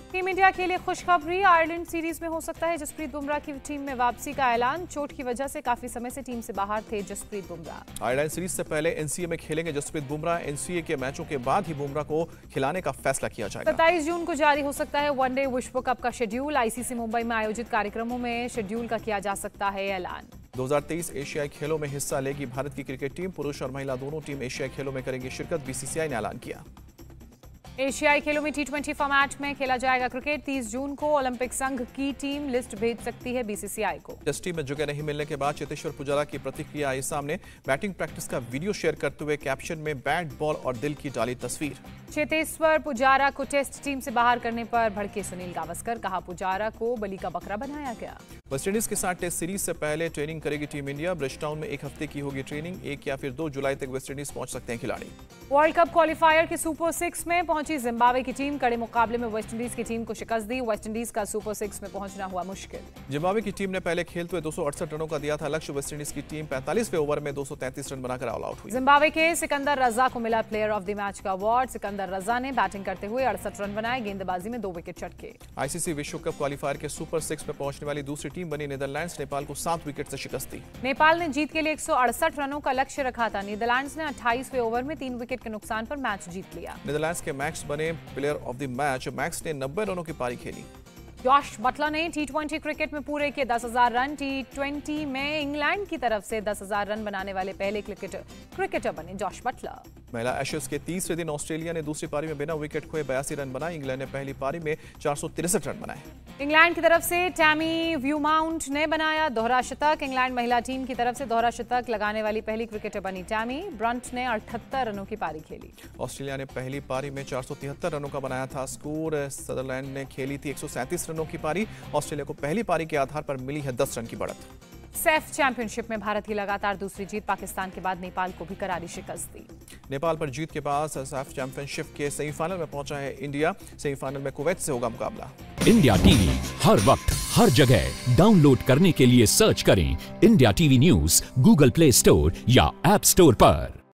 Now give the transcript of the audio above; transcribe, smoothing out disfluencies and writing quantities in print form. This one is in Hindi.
टीम इंडिया के लिए खुशखबरी, आयरलैंड सीरीज में हो सकता है जसप्रीत बुमराह की टीम में वापसी का ऐलान। चोट की वजह से काफी समय से टीम से बाहर थे जसप्रीत बुमराह। आयरलैंड सीरीज से पहले एनसीए में खेलेंगे जसप्रीत बुमराह। एनसीए के मैचों के बाद ही बुमराह को खिलाने का फैसला किया जाएगा। 27 जून को जारी हो सकता है वनडे विश्व कप का शेड्यूल। आईसीसी मुंबई में आयोजित कार्यक्रमों में शेड्यूल का किया जा सकता है ऐलान। 2023 एशियाई खेलों में हिस्सा लेगी भारत की क्रिकेट टीम। पुरुष और महिला दोनों टीम एशियाई खेलों में करेंगी शिरकत, बीसीसीआई ने ऐलान किया। एशियाई खेलों में T20 फॉर्मेट में खेला जाएगा क्रिकेट। 30 जून को ओलंपिक संघ की टीम लिस्ट भेज सकती है बीसीसीआई को। टेस्ट टीम में जगह नहीं मिलने के बाद चेतेश्वर पुजारा की प्रतिक्रिया आई सामने। बैटिंग प्रैक्टिस का वीडियो शेयर करते हुए कैप्शन में बैट, बॉल और दिल की डाली तस्वीर। चेतेश्वर पुजारा को टेस्ट टीम से बाहर करने पर भड़के सुनील गावस्कर, कहा पुजारा को बलि का बकरा बनाया गया। वेस्टइंडीज के साथ टेस्ट सीरीज से पहले ट्रेनिंग करेगी टीम इंडिया। ब्रिजटाउन में 1 हफ्ते की होगी ट्रेनिंग। 1 या फिर 2 जुलाई तक वेस्टइंडीज पहुंच सकते हैं खिलाड़ी। वर्ल्ड कप क्वालिफायर के सुपर 6 में पहुंची जिम्बाब्वे की टीम। कड़े मुकाबले में वेस्टइंडीज की टीम को शिकस्त दी। वेस्टइंडीज का सुपर 6 में पहुंचना हुआ मुश्किल। जिम्बाब्वे की टीम ने पहले खेलते हुए 268 रनों का दिया था लक्ष्य। वेस्टइंडीज की टीम 45वें ओवर में 233 रन बनाकर ऑल आउट हुई। जिम्बाब्वे के सिकंदर रजा को मिला प्लेयर ऑफ द मैच का अवार्ड। सिकंदर रजा ने बैटिंग करते हुए 68 रन बनाए, गेंदबाजी में 2 विकेट चटके। आईसीसी विश्व कप क्वालिफायर के सुपर 6 में पहुंचने वाली दूसरी टीम बनी नीदरलैंड्स। नेपाल को 7 विकेट से शिकस्त दी। नेपाल ने जीत के लिए 168 रनों का लक्ष्य रखा था। नीदरलैंड्स ने 28वें ओवर में 3 विकेट के नुकसान पर मैच जीत लिया। नीदरलैंड्स के मैक्स बने player of the match. Max ने 90 रनों की पारी खेली। जॉश बटलर ने T20 क्रिकेट में पूरे किए 10,000 रन। T20 में इंग्लैंड की तरफ से 10,000 रन बनाने वाले पहले क्रिकेटर बने जॉश बटलर। महिला एशेज के तीसरे दिन ऑस्ट्रेलिया ने दूसरी पारी में बिना विकेट खोए 82 रन बनाए। इंग्लैंड ने पहली पारी में 463 रन बनाए। इंग्लैंड की तरफ से टैमी व्यूमाउंट ने बनाया दोहरा शतक। इंग्लैंड महिला टीम की तरफ से दोहरा शतक लगाने वाली पहली क्रिकेटर बनी टैमी। ब्रंट ने 78 रनों की पारी खेली। ऑस्ट्रेलिया ने पहली पारी में 473 रनों का बनाया था स्कोर। सदरलैंड ने खेली थी 137 रनों की पारी। ऑस्ट्रेलिया को पहली पारी के आधार पर मिली है 10 रन की बढ़त। सैफ चैंपियनशिप में भारत की लगातार दूसरी जीत। पाकिस्तान के बाद नेपाल को भी करारी शिकस्त दी। नेपाल पर जीत के बाद सैफ चैंपियनशिप के सेमीफाइनल में पहुंचा है इंडिया। सेमीफाइनल में कुवैत से होगा मुकाबला। इंडिया टीवी हर वक्त हर जगह डाउनलोड करने के लिए सर्च करें India TV news Google play store या ऐप स्टोर पर।